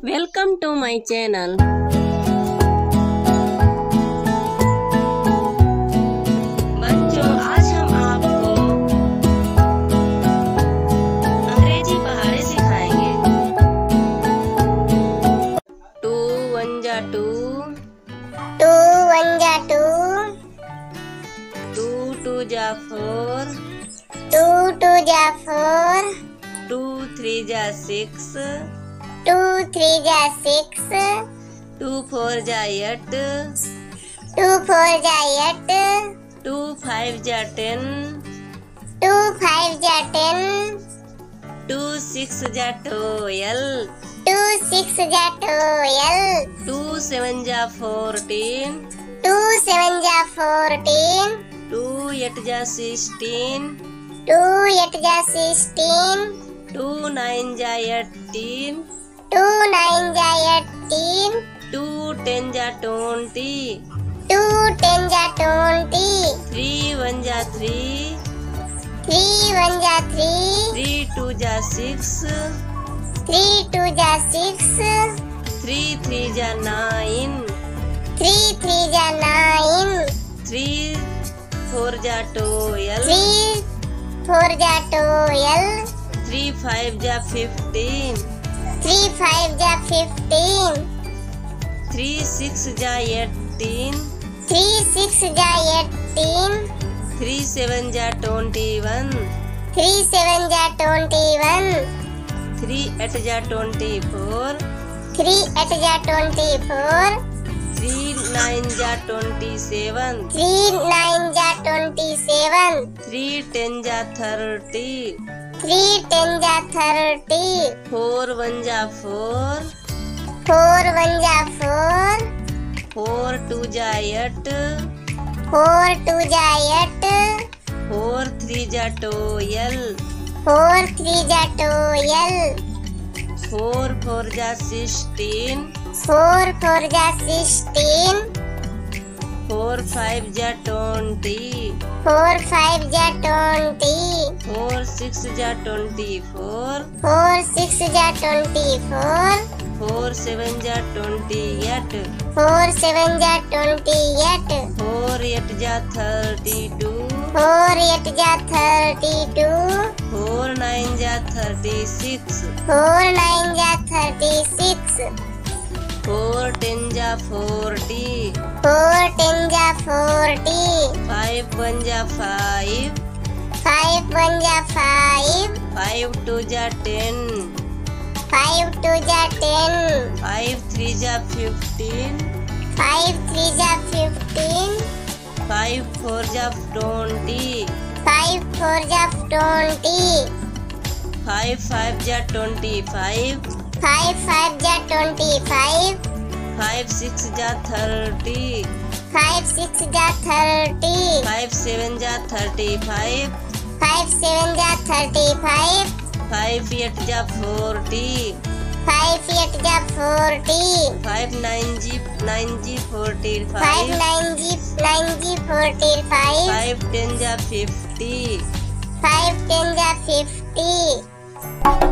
Welcome to my channel. बच्चों, आज हम आपको अंग्रेजी पहाड़े सिखाएंगे। 2 1 जा 2, 2 1 जा 2, 2 2 जा 4, 2 2 जा 4, 2 3 जा 6, 2 3 जा 6, 2 4 जा 8, 2 4 जा 8, 2 5 जा 10, 2 5 जा 10, 2 6 जा 12, 2 6 जा 12, 2 7 जा 14, 2 7 जा 14, 2 8 जा 16, 2 8 जा 16, 2 9 जा 18, 2 9 जा 18, 2 10 जा 20, 2 10 जा 20, 3 1 जा 3, 3 1 जा 3, 3 2 जा 6, 3 2 जा 6, 3 3 जा 9, 3 3 जा 9, 3 4 जा 12, 3 4 जा 12, 3 5 जा 15, 3 5 जा 15, 3 6 जा 18, 3 6 जा 18, 3 7 जा 21, 3 7 जा 21, 3 8 जा 24, 3 8 जा 24, 3 9 जा 27, 3 9 जा 27, 3 10 जा 30, 3 10 जा 30, 4 1 जा 4, 4 1 जा 4, 4 2 जा 8, 4 2 जा 8, 4 3 जा 12, 4 3 जा 12, 4 4 जा 16, 4 4 जा 16, 4 5 जा 20, 4 5 जा 20, 4 6 जा 24, 4 6 जा 24, 4 7 जा 28, 4 7 जा 28, 4 8 जा 32, 4 8 जा 32, 4 9 जा 36, 4 9 जा 36, 4 10 जा 40, 4 10 जा 40, 5 1 जा 5, 5 1 जा 5, 5 2 जा 10, 5 2 जा 10, 5 3 जा 15, 5 3 जा 15, 5 4 जा 20, 5 4 जा 20, 5 5 जा 25, 5 5 जा 25, 5 6 जा 30, 5 6 जा 30, 5 7 जा 35, 5 7 जा 35, 5 8 जा 40, 5 8 जा 40, 5 9 जी 45, 5 9 जी 45, 5 10 जा 50, 5 10 जा 50,